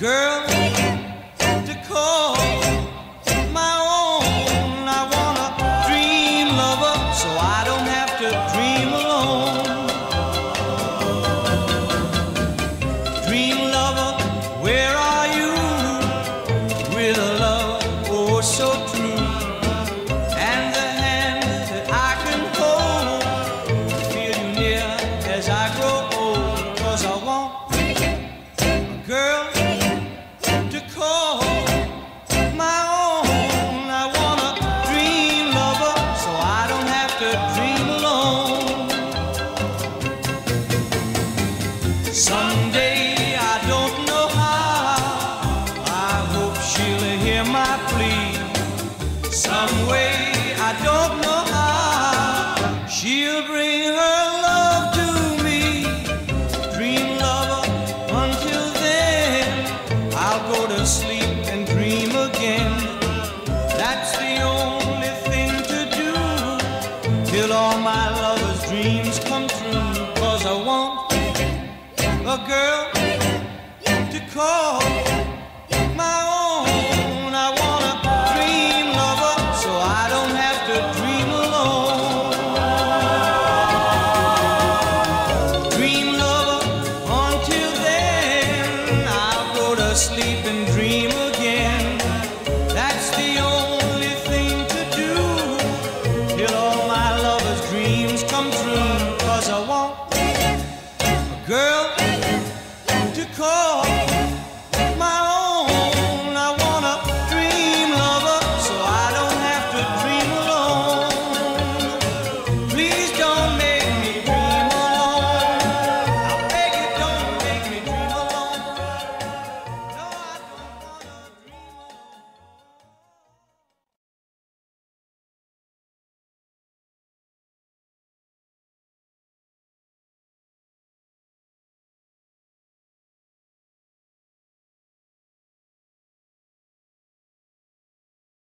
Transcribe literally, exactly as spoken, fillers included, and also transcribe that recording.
girl to call my own. I want a dream lover so I don't have to dream alone. Dream lover, where are you? With a love oh so true, and the hand that I can hold to feel you near as I grow old. 'Cause I want a girl to call my own. I want a dream lover so I don't have to dream alone. Someday, I don't know how, I hope she'll hear my plea. Some way, I don't know how, she'll bring her love to me. Dream lover, until then I'll go to sleep and dream again. That's the only thing to do till all my lover's dreams come true. 'Cause I want a girl to call